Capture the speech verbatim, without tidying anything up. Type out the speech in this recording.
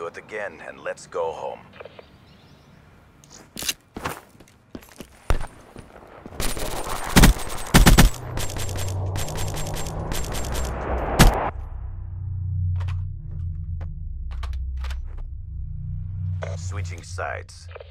do it again, and let's go home. Switching sides.